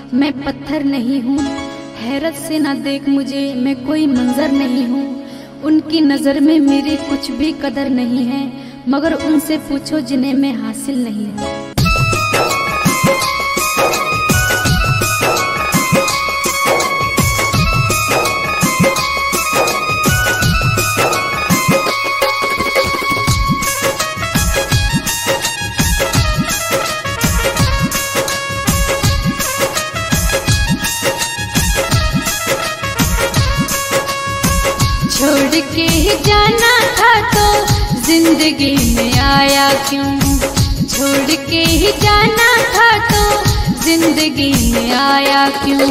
मैं पत्थर नहीं हूँ। हैरत से ना देख मुझे, मैं कोई मंजर नहीं हूँ। उनकी नज़र में मेरी कुछ भी कदर नहीं है, मगर उनसे पूछो जिन्हें मैं हासिल नहीं है। छोड़ के ही जाना था तो जिंदगी में आया क्यों? छोड़ के ही जाना था तो जिंदगी में आया क्यों?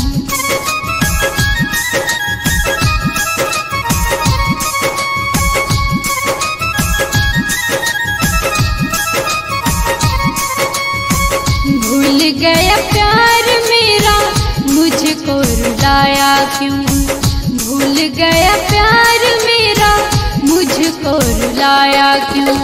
भूल गया प्यार मेरा, मुझको रुलाया क्यों? भूल गया प्यार मेरा, मुझको रुलाया क्यों?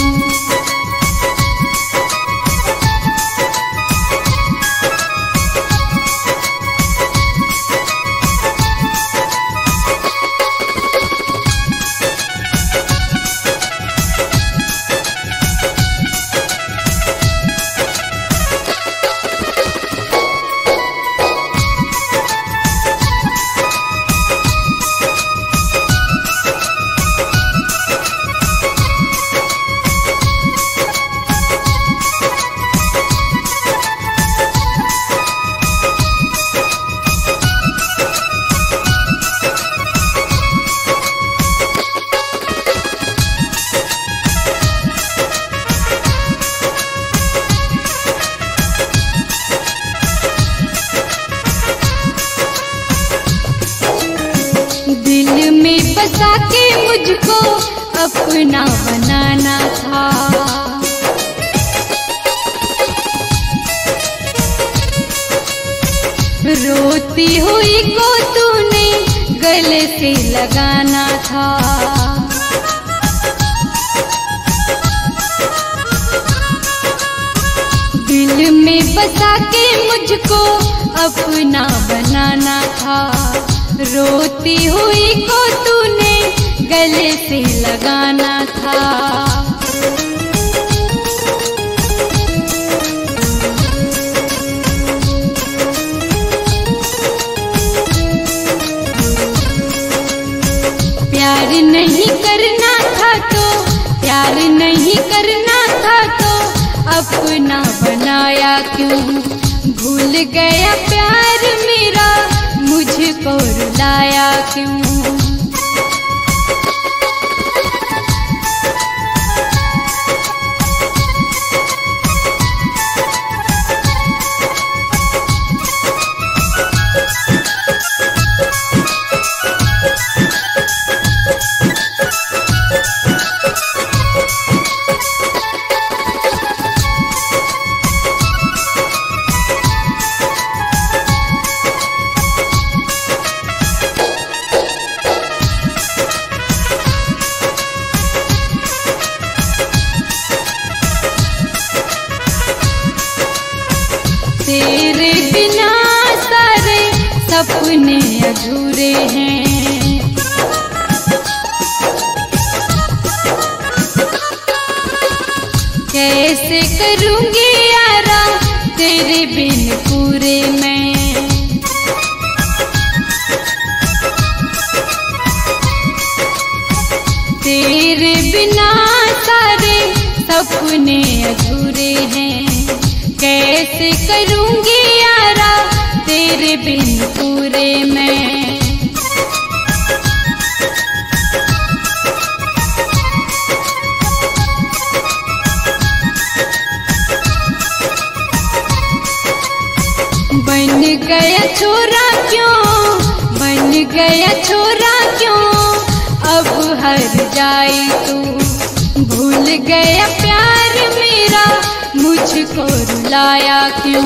दिल में बसा के मुझको अपना बनाना था। रोती हुई को तूने गले से लगाना था। दिल में बसा के मुझको अपना बनाना था। रोती हुई को तूने गले से लगाना था। प्यार नहीं करना था तो, प्यार नहीं करना था तो अपना बनाया क्यों? भूल गया प्यार मेरा, मुझको रुलाया क्यों? तेरे बिना सारे सपने अधूरे हैं। कैसे करूँगी यारा तेरे बिन पूरे मैं? तेरे बिना सारे सपने अधूरे हैं। कैसे करूँगी यारा तेरे बिन पूरे मैं? बन गया छोरा क्यों, बन गया छोरा क्यों? अब हर जाए तू। भूल गया प्यार मेरा, मुझको रुलाया क्यों?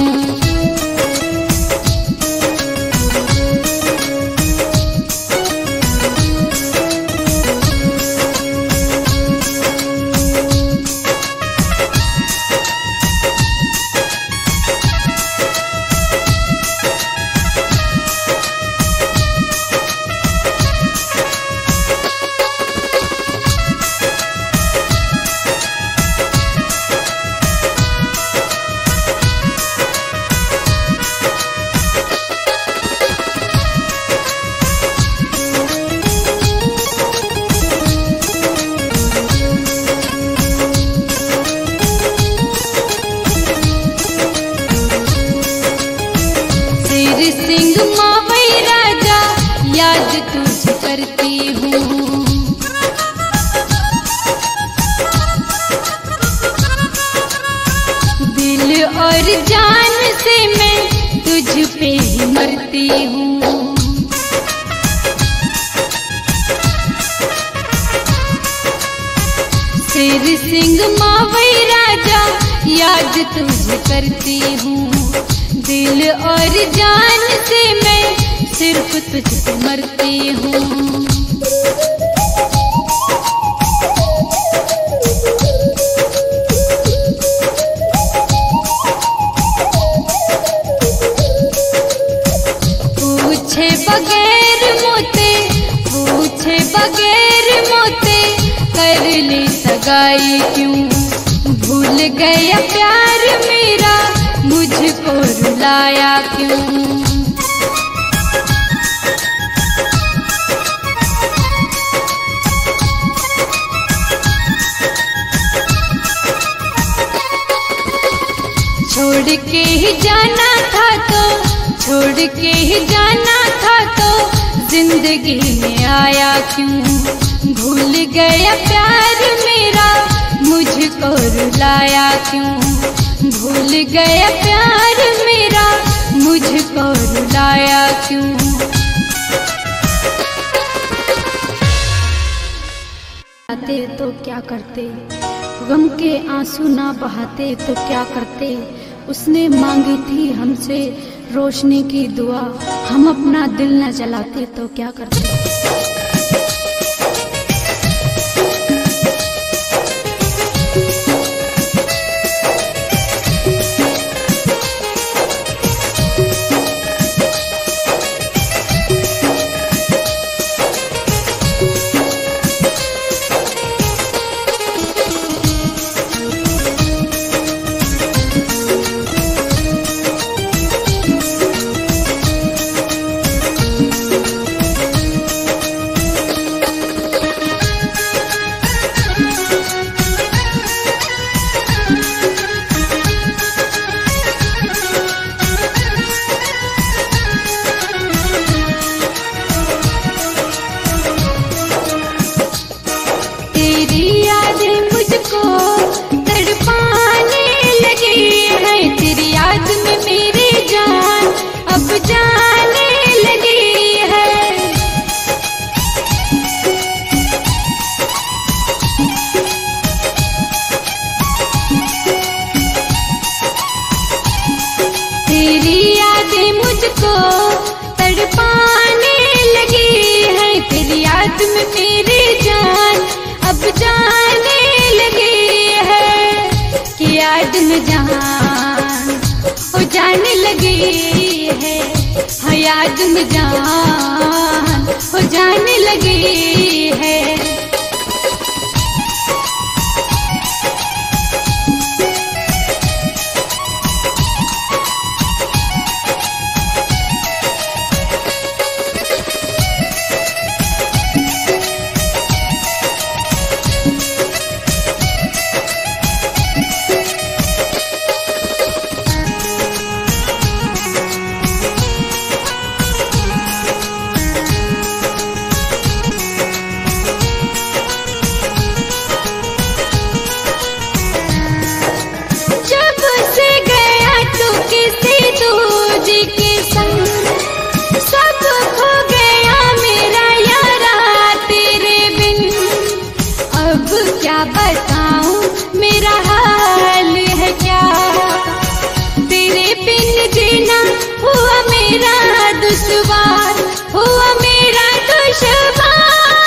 सिंह मावई राजा याद तुझे करती हूँ। दिल और जान से मैं तुझ पे ही मरती हूँ। शेर सिंह मावई राजा याद तुझे करती हूँ। दिल और जान से मैं सिर्फ तुझ पे मरती हूँ। पूछे बगैर मोते कर ली सगाई क्यों। भूल गया प्यार मेरा मुझको रुलाया क्यों। छोड़ के ही जाना था तो जिंदगी में आया क्यों। भूल गया प्यार मेरा मुझको रुलाया क्यों। भूल गया प्यार मेरा मुझको रुलाया क्यों। आते तो क्या करते, गम के आंसू ना बहाते तो क्या करते। उसने मांगी थी हमसे रोशनी की दुआ, हम अपना दिल न जलाते तो क्या करते। तड़पाने लगी है तेरी याद में मेरी जान अब जाने लगी है कि याद में जान हो जाने लगी है। हाँ याद में जान हो जाने लगी है। बताऊं मेरा हाल है क्या, तेरे बिन जीना हुआ मेरा दुश्वार, हुआ मेरा दुश्वार।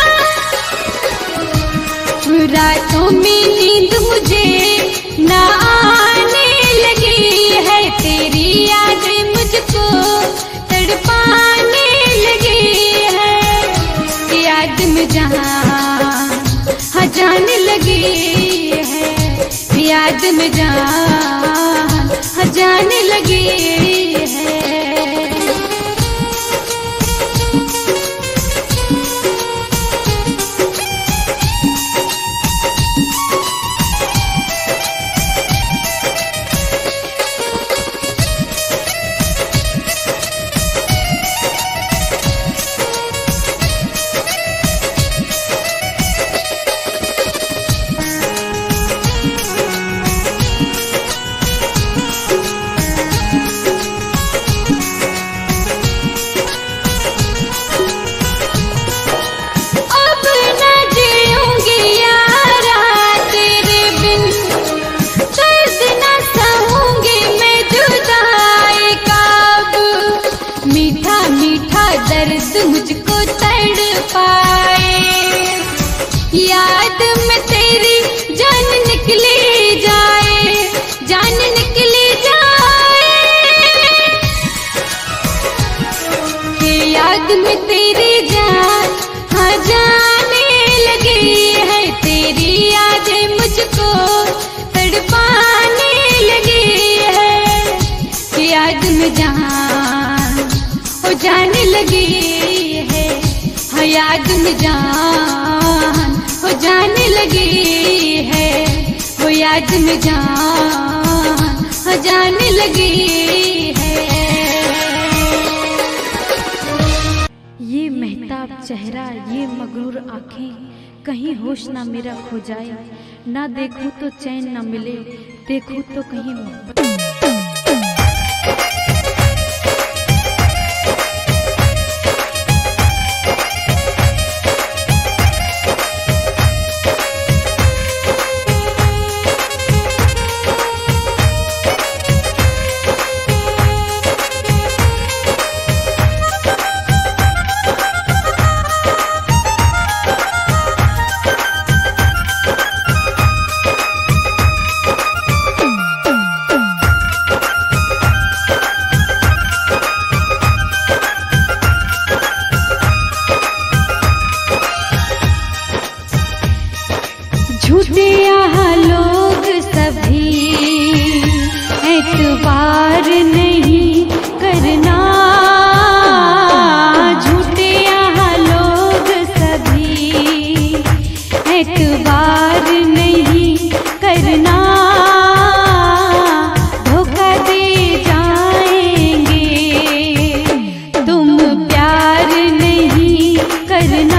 रातों में नींद मुझे ना आने लगी है, तेरी यादें मुझको तड़पाने लगी है। याद में जहाँ जाने लगी है, याद में जान जाने लगी है। याद में जान हो जाने लगी है, हो याद में जान हो जाने लगी है, हो याद में जान हो जाने लगी है। ये महताब चेहरा, ये मगरूर आंखें, कहीं होश ना मेरा खो जाए, ना देखूं तो चैन ना मिले, देखूं तो कहीं मोहब्बत। झूठे यहाँ लोग सभी एतबार नहीं करना, झूठे यहाँ लोग सभी एतबार नहीं करना, धोखा दे जाएंगे तुम प्यार नहीं करना।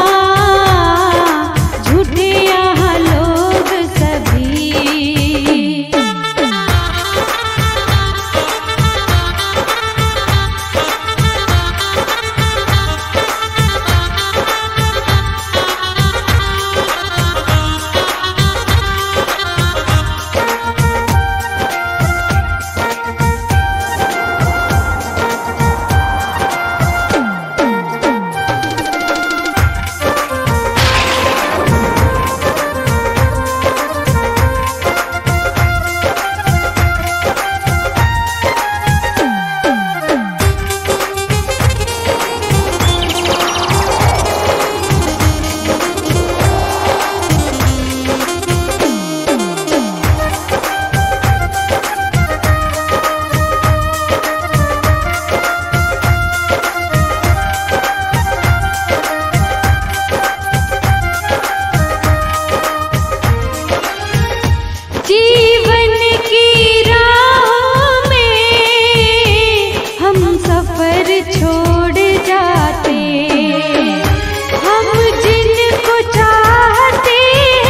जीवन की राह में हम सफर छोड़ जाते, हम जिनको चाहते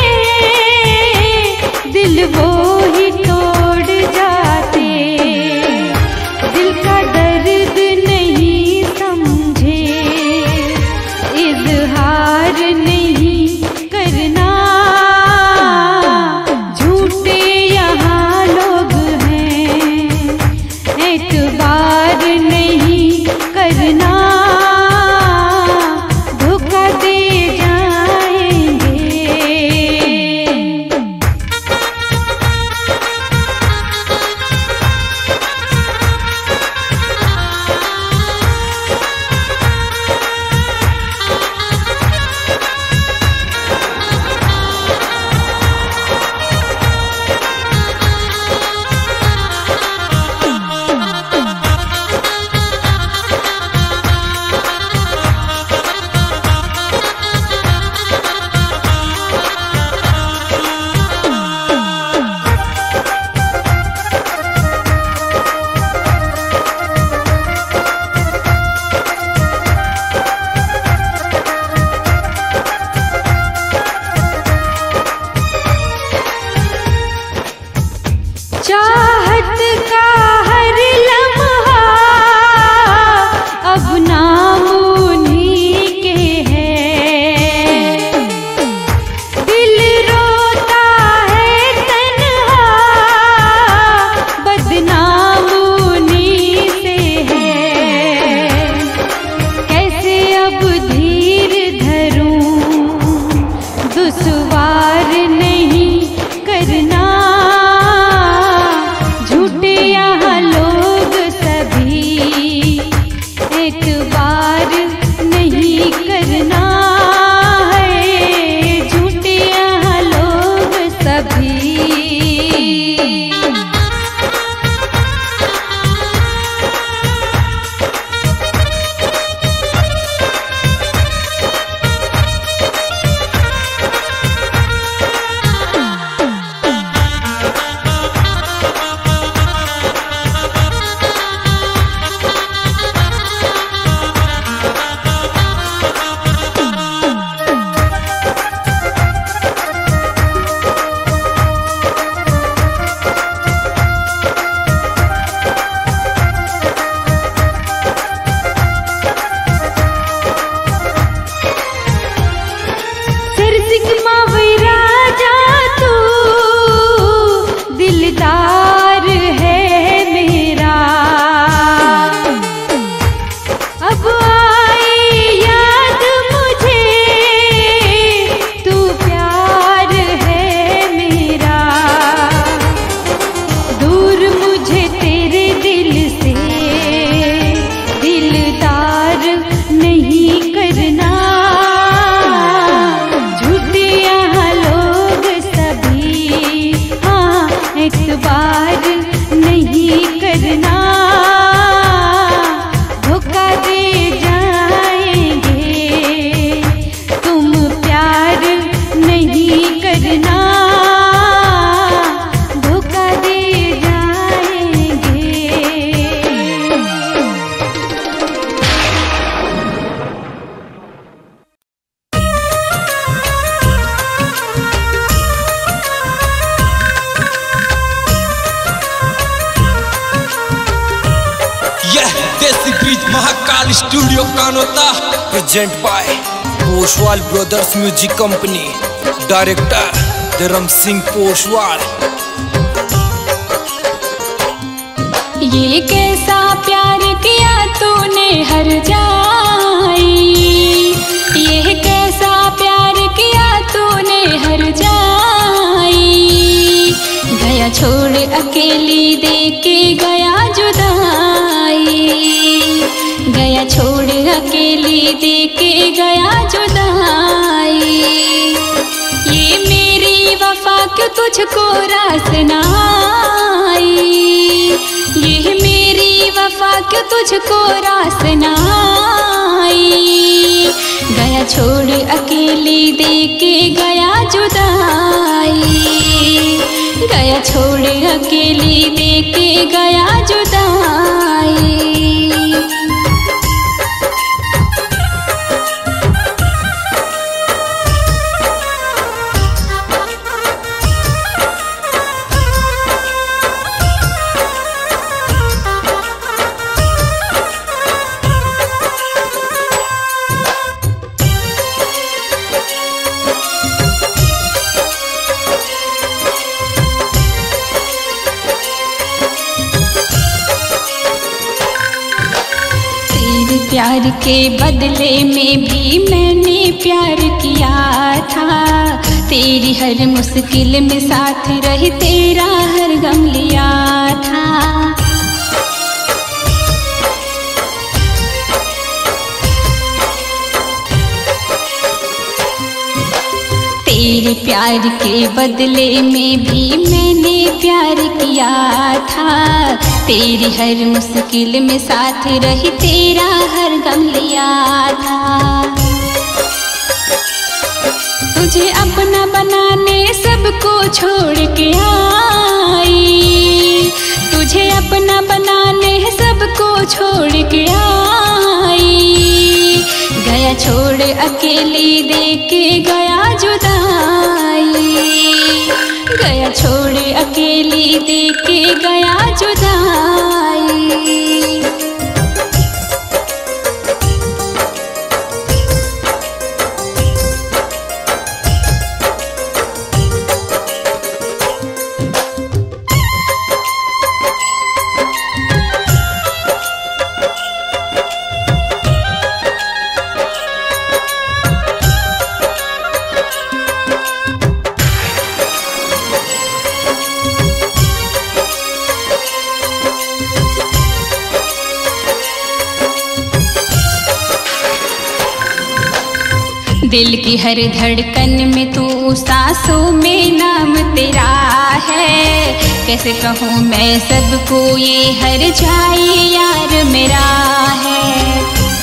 हैं दिल वो ही तोड़ जाते, दिल का दर्द नहीं समझे इजहार नहीं करना। एतबार नहीं करना, धोखा दे जाएंगे। यह Desi Brij Mahakal studio Kanota present by Poshwal brothers music company. Director Dharm Singh Poshwal. ये कैसा प्यार किया तूने हर जाई, ये कैसा प्यार किया तूने हर जाई। गया छोड़ अकेली देके गया जुदाई, गया छोड़ अकेली देके गया जुदाई। ये मेरी वफा क्यों तुझको रास ना आई, ये मेरी वफा क्यों तुझको रास ना आई। गया छोड़ अकेली देके गया जुदाई, गया छोड़ अकेली देके गया जुदाई। प्यार के बदले में भी मैंने प्यार किया था, तेरी हर मुश्किल में साथ रही, तेरा हर गम लिया था। तेरे प्यार के बदले में भी मैंने प्यार किया था, तेरी हर मुश्किल में साथ रही, तेरा हर गम लिया था। तुझे अपना बनाने सबको छोड़ के आई, तुझे अपना बनाने सबको छोड़ के आई। गया छोड़ अकेली देके गया जुदाई, गया छोड़ अकेली देके गया जुदाई। दिल की हर धड़कन में तू, सांसों में नाम तेरा है। कैसे कहूँ मैं सबको ये हर जाए यार मेरा है।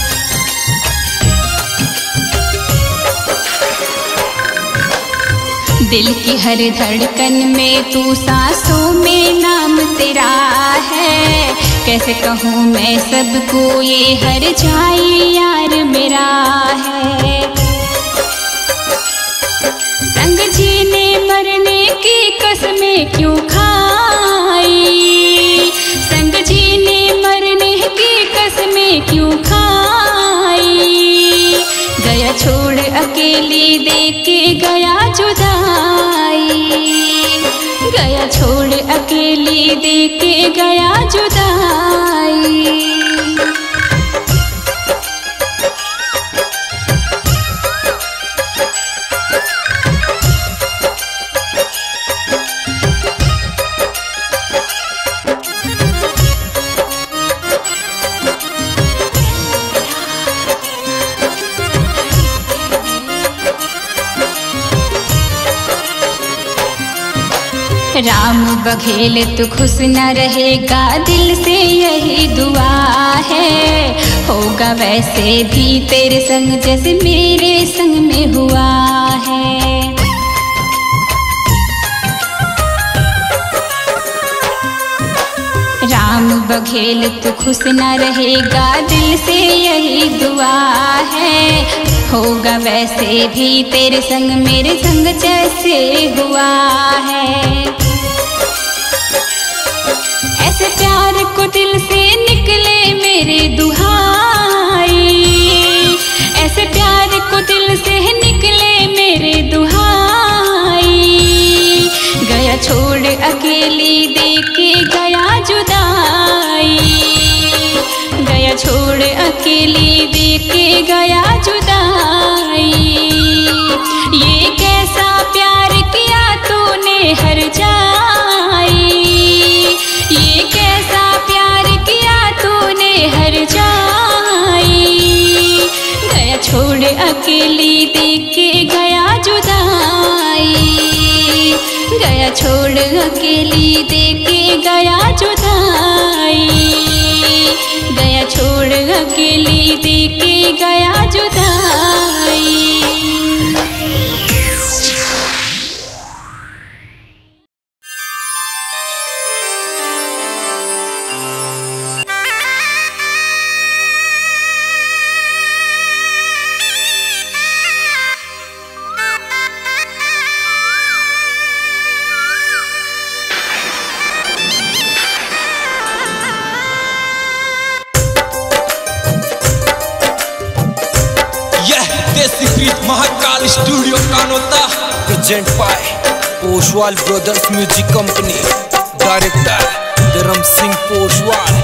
दिल की हर धड़कन में तू, सांसों में नाम तेरा है। कैसे कहूँ मैं सबको ये हर जाए यार मेरा है। संग जीने मरने की कसमें क्यों खाई, संग जीने मरने की कसमें क्यों खाई। गया छोड़ अकेली देके गया जुदाई, गया छोड़ अकेली देके गया जुदाई। राम बघेल तू खुश न रहेगा, दिल से यही दुआ है। होगा वैसे भी तेरे संग जैसे मेरे संग में हुआ है। राम बघेल तू खुश न रहेगा, दिल से यही दुआ है। होगा वैसे भी तेरे संग मेरे संग जैसे हुआ है। ऐसे प्यार को दिल से निकले छोड़ अकेली देके गया जुदाई। ये कैसा प्यार किया तूने हर जाई, ये कैसा प्यार किया तूने हर जाई। गया छोड़ अकेली देके गया जुदाई, गया छोड़ अकेली देके गया जुदाई, गया छोड़ अकेली देके गया जुदाई। Mahakal studio Kanota present by Poshwal brothers music company, director Dharm Singh Poshwal.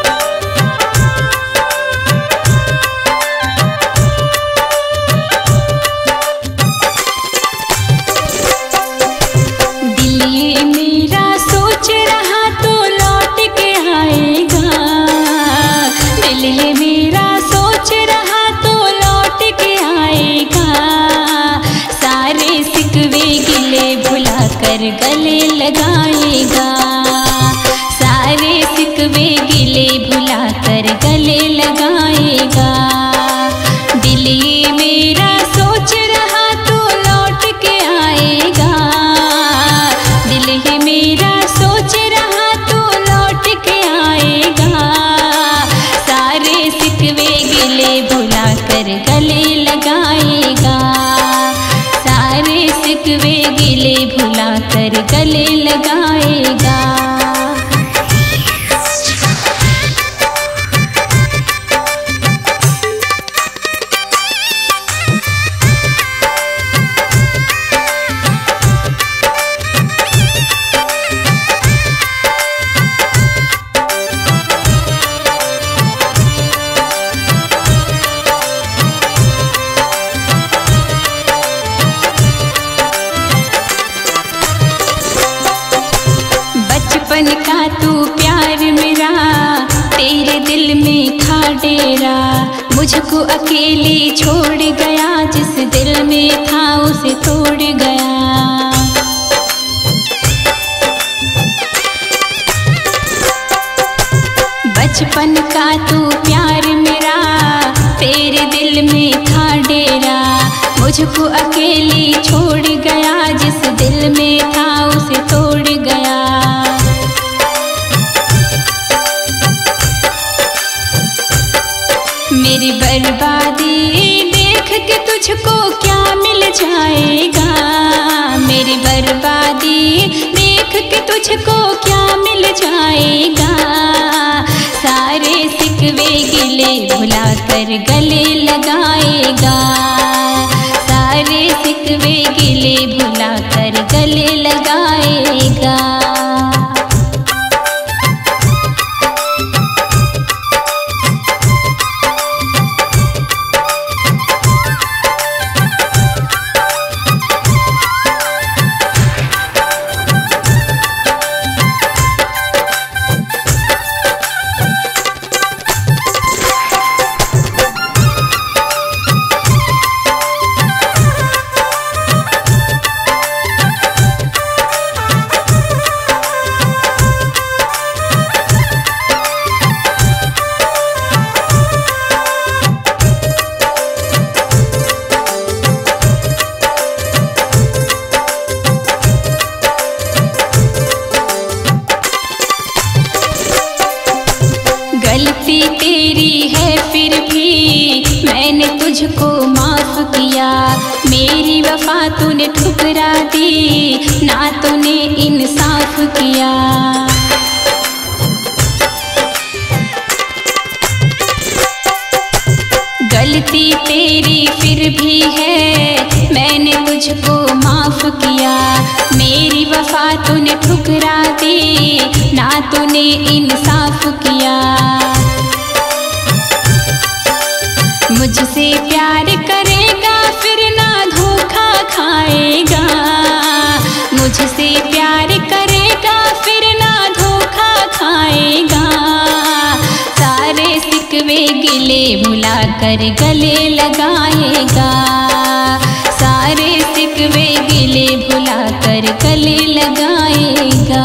दिल ये मेरा सोच रहा तो लौट के आएगा, दिल ये मेरा सोच रहा तो लौट के आएगा। सारे सिकवे गिले भुला कर गले लगाएगा, सारे सिकवे गिले भुला कर गले लगाएगा। दिल ये मेरा सोच रहा तो लौट के आएगा, दिल ये मेरा सोच रहा तो लौट के आएगा। सारे सिकवे गिले भुला कर गले लगाएगा, सारे सिकवे गिले भुला कर गले लगाएगा। बचपन का तू प्यार मेरा तेरे दिल में था डेरा, मुझको अकेली छोड़ गया, जिस दिल में था उसे तोड़ गया। बचपन का तू प्यार मेरा तेरे दिल में था डेरा, मुझको अकेली छोड़ गया, जिस दिल में था उसे तोड़ गया। मेरी बर्बादी देख के तुझको क्या मिल जाएगा, मेरी बर्बादी देख के तुझको क्या मिल जाएगा। सारे सिकवे गिले भुला कर गले लगाएगा, सारे सिकवे गिले भुला कर गले लगाएगा। गलती तेरी है फिर भी मैंने तुझको माफ किया, मेरी वफा तूने ठुकरा दी, ना तूने इंसाफ किया। गलती तेरी फिर भी है मैंने तुझको माफ किया, मेरी वफा तूने ठुकरा दी, ना तूने इंसाफ किया। पाएगा। मुझसे प्यार करेगा फिर ना धोखा खाएगा। सारे सिकवे गिले भुला कर गले लगाएगा। सारे सिकवे गिले भुला कर गले लगाएगा।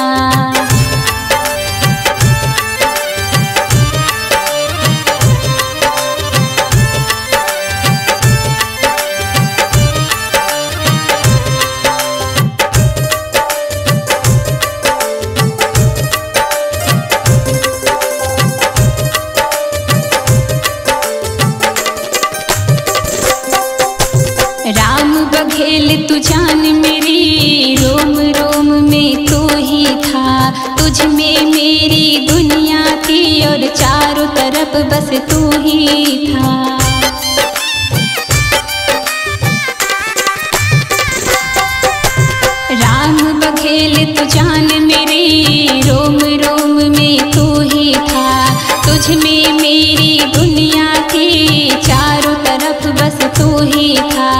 राम बघेल तू जान मेरी, रोम रोम में तू ही था। तुझ में मेरी दुनिया थी और चारों तरफ बस तू ही था। राम बघेल तू जान मेरी, रोम रोम में तू ही था। तुझ में मेरी दुनिया थी, चारों तरफ बस तू ही था।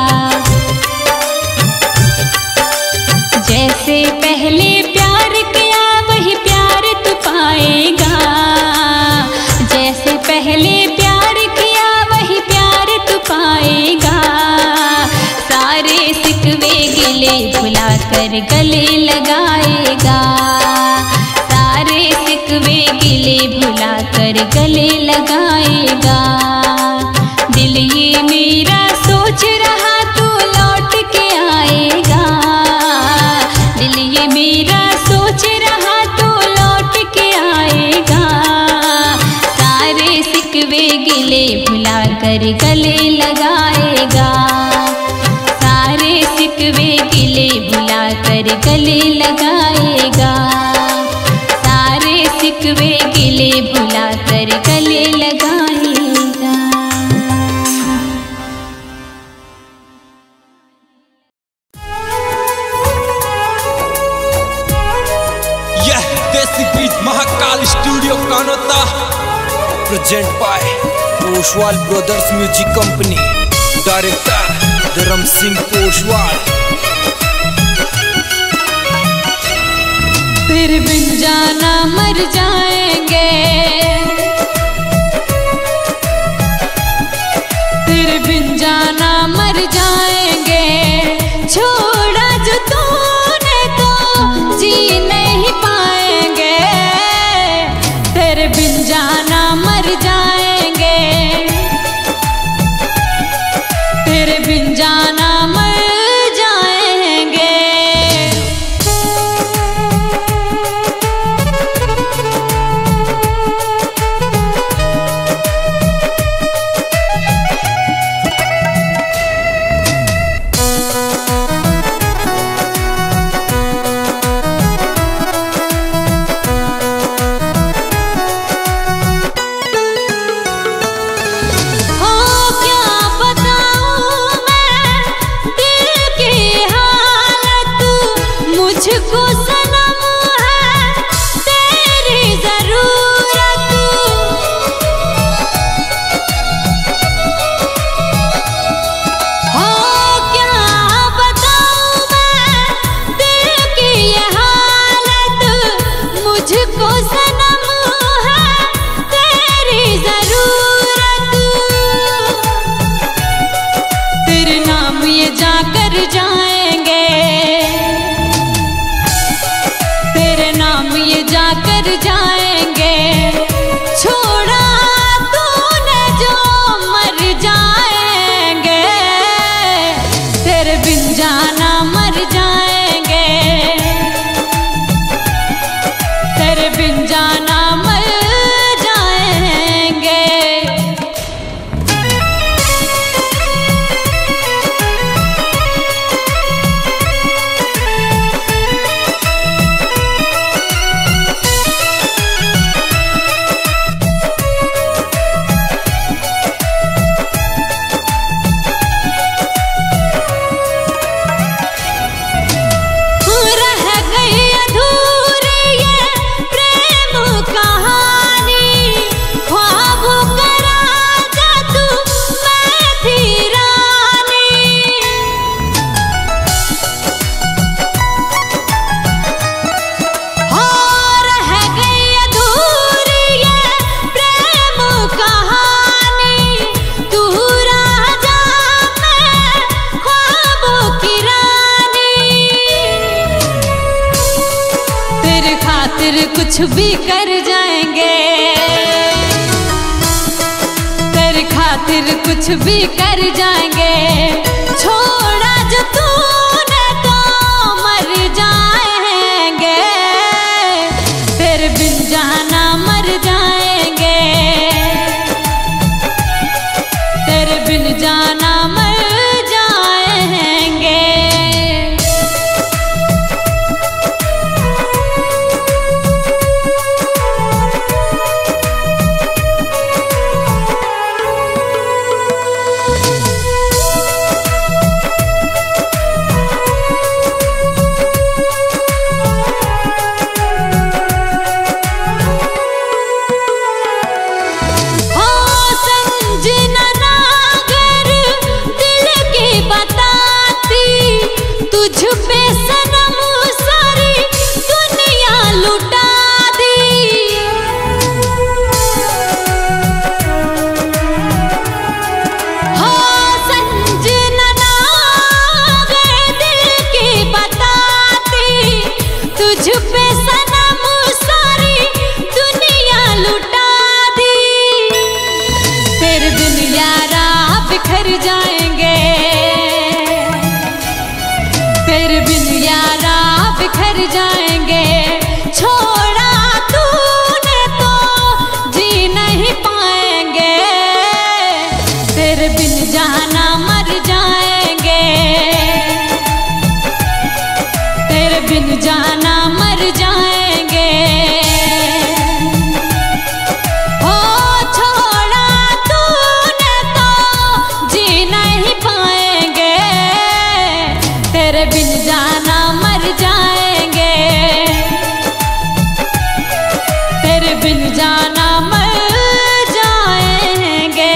जैसे पहले प्यार किया वही प्यार तू पाएगा। जैसे पहले प्यार किया वही प्यार तू पाएगा। सारे सिकवे गिले भुला कर गले लगाएगा। सारे सिकवे गिले भुला कर गले लगाएगा। दिल ये मेरा सोच रहा तू लौट के आएगा। दिल ये मेरा सोच रहा तू लौट के आएगा। सारे सिकवे गिले भुला कर गले लगाएगा। सारे सिकवे गिले भुला कर गले लगाएगा। सारे सिकवे गिले भुला कर गले लगाएगा। देसी बीच Mahakal studio Kanota present by Poshwal brothers music company. Director Dharm Singh Poshwal. फिर बिन जाना मर जाएंगे। फिर बिन जाना मर जाएंगे। छोड़ा जो तूने तो जी नहीं पाएंगे। तेरे बिन जाना मर जाएंगे। तेरे बिन जाना मर जाएंगे। कुछ भी कर जाएंगे, तेरे खातिर कुछ भी कर जाएंगे। छोड़ा जो तूने तो मर जाएंगे, तेरे बिन जाना मर जाएंगे, तेरे बिन जाना मर जाएंगे। जाएंगे, छोड़ा तूने तो जी नहीं पाएंगे, तेरे बिन जाना मर जाएंगे, तेरे बिन जाना मर जाएंगे। हो छोड़ा तूने तो जी नहीं पाएंगे, तेरे बिन जाना मर जाएंगे, तेरे बिन जाना मर जाएंगे।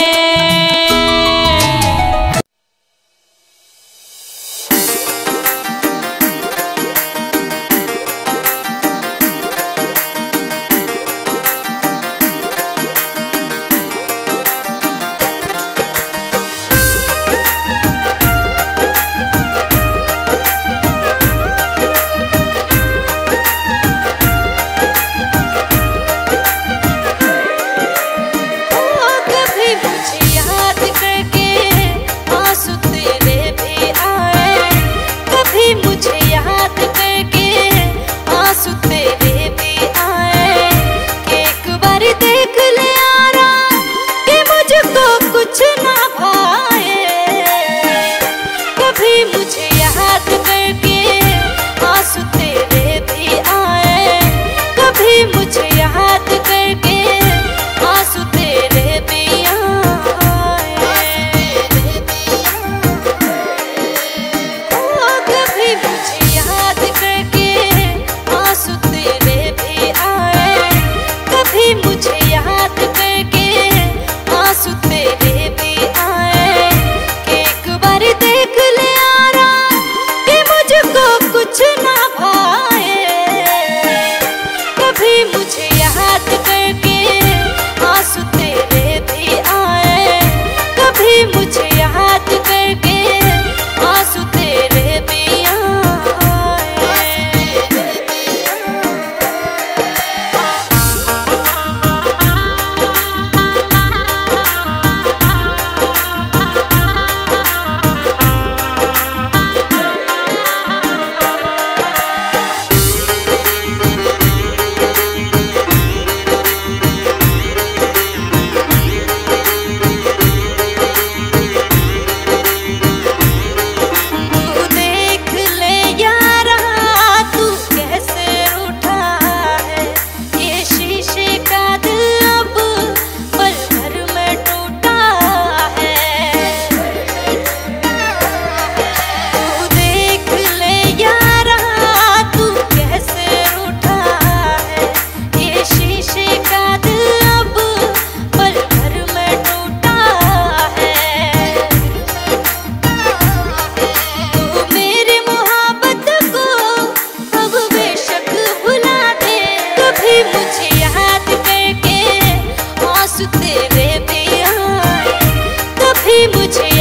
तेरे भी आए, कभी मुझे